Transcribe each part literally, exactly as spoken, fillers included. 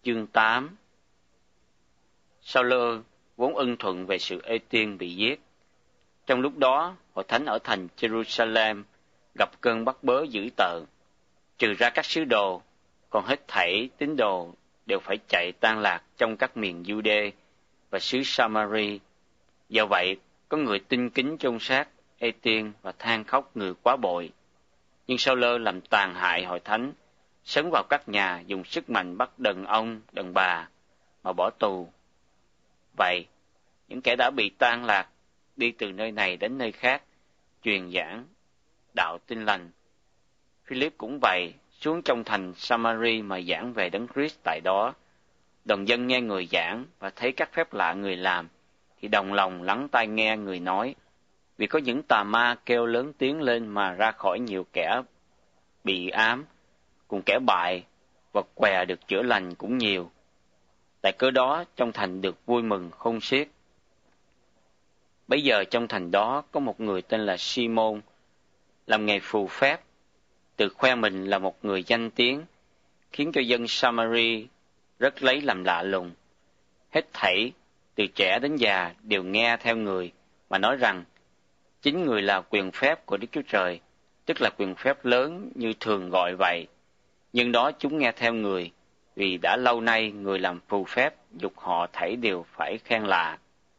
chương tám. Sao-lơ vốn ưng thuận về sự ê tiên bị giết. Trong lúc đó, hội thánh ở thành Jerusalem gặp cơn bắt bớ dữ tợn. Trừ ra các sứ đồ, còn hết thảy tín đồ đều phải chạy tan lạc trong các miền Giu-đê và xứ Sa-ma-ri. Do vậy, có người tin kính chôn xác ê tiên và than khóc người quá bội. Nhưng Sao-lơ làm tàn hại hội thánh, sấn vào các nhà dùng sức mạnh bắt đàn ông, đàn bà mà bỏ tù. Vậy, những kẻ đã bị tan lạc đi từ nơi này đến nơi khác, truyền giảng đạo tin lành. Philip cũng vậy, xuống trong thành Sa-ma-ri mà giảng về Đấng Christ tại đó. Đồng dân nghe người giảng và thấy các phép lạ người làm, thì đồng lòng lắng tai nghe người nói. Vì có những tà ma kêu lớn tiếng lên mà ra khỏi nhiều kẻ bị ám, cùng kẻ bại và què được chữa lành cũng nhiều. Tại cớ đó trong thành được vui mừng không xiết. Bấy giờ trong thành đó có một người tên là Si-môn, làm nghề phù phép, tự khoe mình là một người danh tiếng, khiến cho dân Sa-ma-ri rất lấy làm lạ lùng. Hết thảy, từ trẻ đến già đều nghe theo người, mà nói rằng chính người là quyền phép của Đức Chúa Trời, tức là quyền phép lớn như thường gọi vậy. Nhưng đó chúng nghe theo người, vì đã lâu nay người làm phù phép dục họ thảy đều phải khen lạ.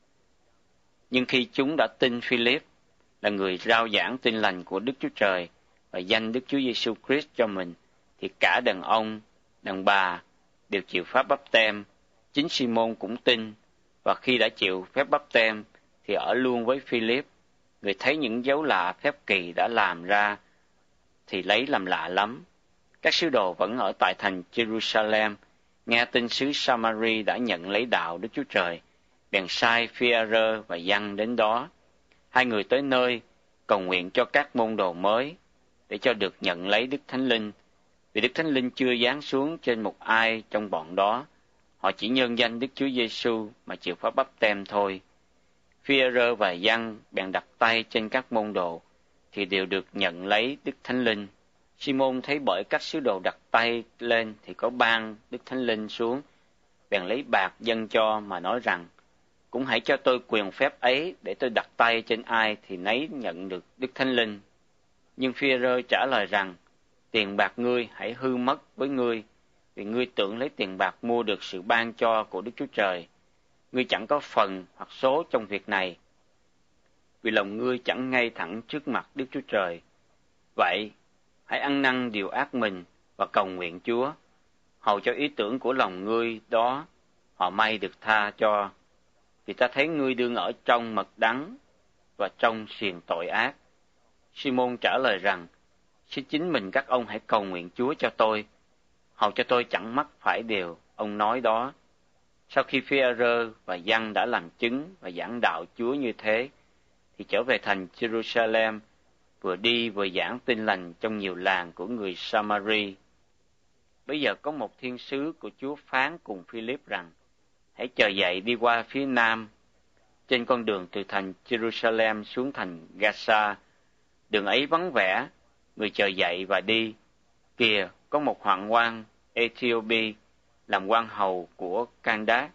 Nhưng khi chúng đã tin Philip là người rao giảng tin lành của Đức Chúa Trời và danh Đức Chúa Giêsu Christ cho mình, thì cả đàn ông, đàn bà đều chịu phép báp têm. Chính Si-môn cũng tin, và khi đã chịu phép báp têm thì ở luôn với Philip. Người thấy những dấu lạ phép kỳ đã làm ra thì lấy làm lạ lắm. Các sứ đồ vẫn ở tại thành Jerusalem, nghe tin xứ Sa-ma-ri đã nhận lấy đạo Đức Chúa Trời, bèn sai Phi-a-rơ và Giăng đến đó. Hai người tới nơi cầu nguyện cho các môn đồ mới, để cho được nhận lấy Đức Thánh Linh, vì Đức Thánh Linh chưa giáng xuống trên một ai trong bọn đó. Họ chỉ nhân danh Đức Chúa Giêsu mà chịu phép báp têm thôi. Phi-a-rơ và Giăng bèn đặt tay trên các môn đồ, thì đều được nhận lấy Đức Thánh Linh. Si-môn thấy bởi các sứ đồ đặt tay lên thì có ban Đức Thánh Linh xuống, bèn lấy bạc dâng cho mà nói rằng, cũng hãy cho tôi quyền phép ấy, để tôi đặt tay trên ai thì nấy nhận được Đức Thánh Linh. Nhưng Phi-a-rơ trả lời rằng, tiền bạc ngươi hãy hư mất với ngươi, vì ngươi tưởng lấy tiền bạc mua được sự ban cho của Đức Chúa Trời. Ngươi chẳng có phần hoặc số trong việc này, vì lòng ngươi chẳng ngay thẳng trước mặt Đức Chúa Trời. Vậy, hãy ăn năn điều ác mình và cầu nguyện Chúa, hầu cho ý tưởng của lòng ngươi đó họ may được tha cho. Vì ta thấy ngươi đương ở trong mật đắng và trong xiềng tội ác. Si-môn trả lời rằng, xin chính mình các ông hãy cầu nguyện Chúa cho tôi, hầu cho tôi chẳng mắc phải điều ông nói đó. Sau khi Phi-a-rơ và Giăng đã làm chứng và giảng đạo Chúa như thế, thì trở về thành Jerusalem, vừa đi vừa giảng tin lành trong nhiều làng của người Sa-ma-ri. Bây giờ có một thiên sứ của Chúa phán cùng Philip rằng, hãy chờ dậy đi qua phía nam, trên con đường từ thành Jerusalem xuống thành Gaza. Đường ấy vắng vẻ, người chờ dậy và đi. Kìa, có một hoạn quan Ethiopia làm quan hầu của Candace,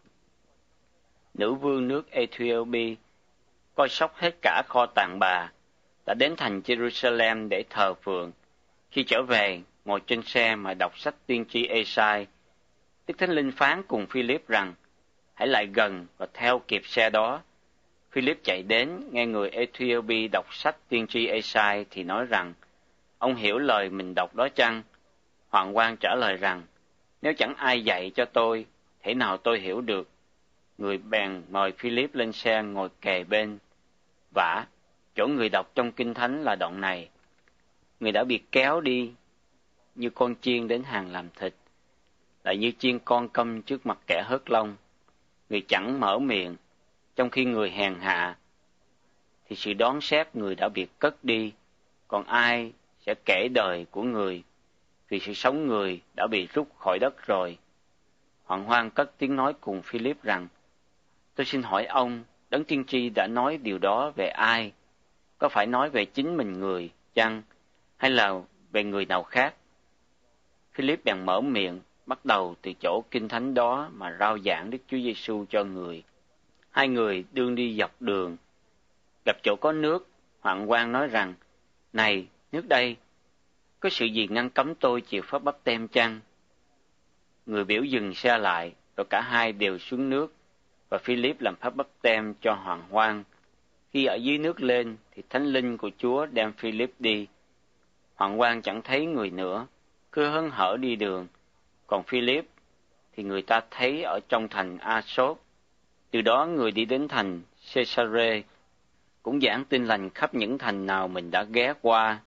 nữ vương nước Ethiopia, coi sóc hết cả kho tàng bà, đã đến thành Jerusalem để thờ phượng. Khi trở về, ngồi trên xe mà đọc sách tiên tri Ê-sai, Đức Thánh Linh phán cùng Philip rằng, hãy lại gần và theo kịp xe đó. Philip chạy đến, nghe người Ethiopia đọc sách tiên tri Ê-sai thì nói rằng, ông hiểu lời mình đọc đó chăng? Hoạn quan trả lời rằng, nếu chẳng ai dạy cho tôi, thế nào tôi hiểu được? Người bèn mời Philip lên xe ngồi kề bên. Vả, chỗ người đọc trong Kinh Thánh là đoạn này. Người đã bị kéo đi như con chiên đến hàng làm thịt, lại như chiên con câm trước mặt kẻ hớt lông. Người chẳng mở miệng, trong khi người hèn hạ, thì sự đoán xét người đã bị cất đi. Còn ai sẽ kể đời của người, vì sự sống người đã bị rút khỏi đất rồi. Hoạn quan cất tiếng nói cùng Philip rằng, tôi xin hỏi ông, Đấng tiên tri đã nói điều đó về ai? Có phải nói về chính mình người chăng, hay là về người nào khác? Philip bèn mở miệng bắt đầu từ chỗ kinh thánh đó mà rao giảng Đức Chúa Giêsu cho người. Hai người đương đi dọc đường, gặp chỗ có nước, hoạn quan nói rằng, này, nước đây, có sự gì ngăn cấm tôi chịu phép báp têm chăng? Người biểu dừng xe lại, rồi cả hai đều xuống nước, và Philip làm phép báp têm cho hoạn quan. Khi ở dưới nước lên, thì Thánh Linh của Chúa đem Philip đi. Hoạn quan chẳng thấy người nữa, cứ hớn hở đi đường. Còn Philip thì người ta thấy ở trong thành A-sốt. Từ đó người đi đến thành Caesarea, cũng giảng tin lành khắp những thành nào mình đã ghé qua.